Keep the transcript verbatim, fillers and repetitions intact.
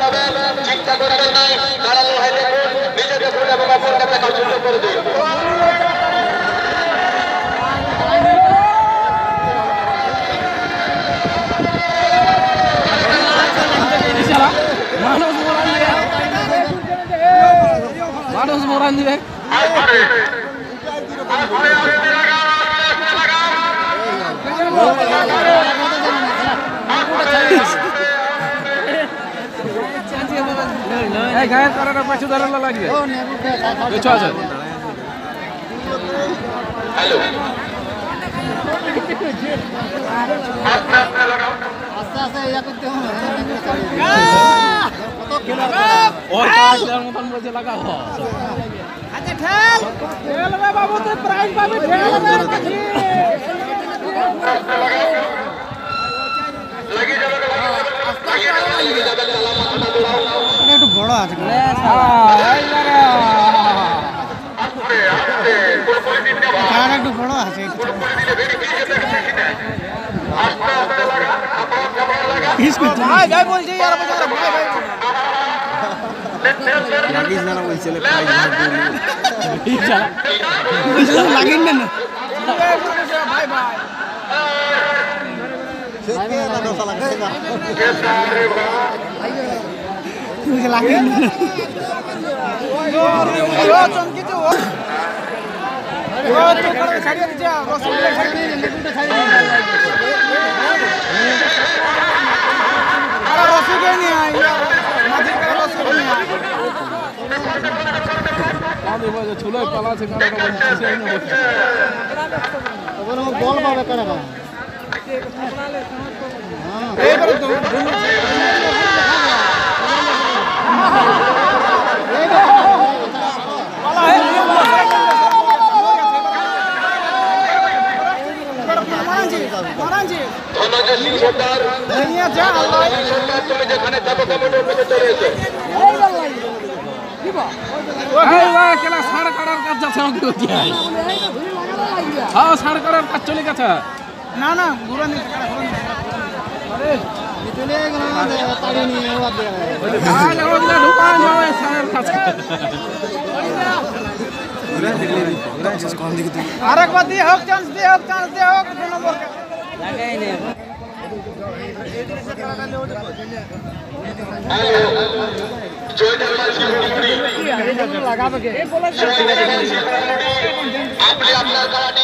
হবে চিন্তা করবেন নাই দাঁড়ালো হয়ে দেখুন নিজেকে ভুল এবং অপরকে দেখার সুযোগ করে দিন মানুষ মোরান দিবে গায়ের কারণে পাঁচশো ধরানো লাগবে আচ্ছা আচ্ছা হ্যালো আস্তে আস্তে ইয়া করতে হবে ওই কাজের মতন বলছে লাগাও আচ্ছা ঠেল ঠেল রে বাবু তুই প্রাইজ পাবি ঠেল রে কাছি লাগি যাবে লাগি যাবে একটু বড় আছে কার একটু বড় আছে ভাই ভাই বলছি यार ভাই ভাই লাগিস না বলছে প্রাইজ ভাগ দিই লাগিন না ভাই ভাই কে না দোসা লাগাই না তুই লাগিন না ও চমকি তো ও তো করে ছাড়িয়ে দিছা রসগোল্লা ছাড়িয়ে দিন লেবুটা ছাড়িয়ে দিন আরে রসগোল্লা নিয়ে আই মাঝে করে রসগোল্লা নিয়ে আই কাঁদে বাজে ছুলাই পালাছে কারণে বলছে না বলছে ওখানে বল পাবে কারা হ্যাঁ এইবারে তো ধনঞ্জয় সিং সরকার নিয়ে যা আল্লাহ সরকার তুমি যেখানে যাবো কমিটির মধ্যে চলে এসো এই ভাই কেলা সার কাটার কাজ যাচ্ছে আমাকে বলছি হ্যাঁ সার কাটার কাজ চলে গেছে না না ঘুরে নিতে আরে চলে গেল না তাড়ি নিয়ে ওয়া দে আজ আমাদের দোকান যাবে সার কাজ আরেকবার দিয়ে হোক চান্স দিয়ে হোক চান্স দিয়ে হোক দু নম্বর লাগাই নে আপনি আপনার কারণে